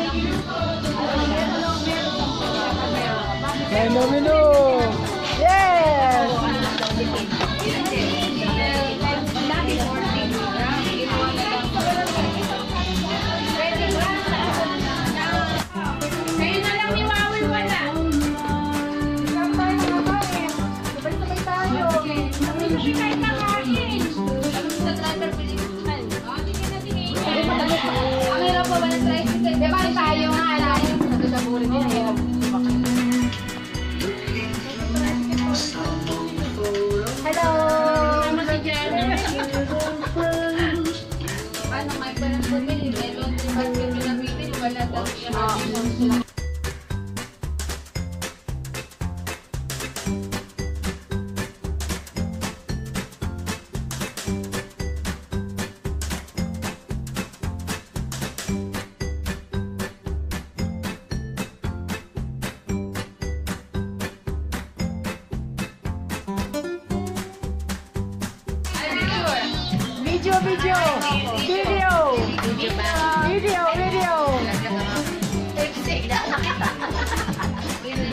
Menu. Yes! Kayo na lang ni Wawi wala. Sabay-sabay tayo. Sabay kayo nakain. Sa driver pilihan. Ang hirap pa ba ng tricycle? Diba tayo nga alayin? Nagsasaburin din. Hirap. Hello! Ano si Jen? Paano may parang bumili? May laundry basket pinamili. Wala daw siya. Video.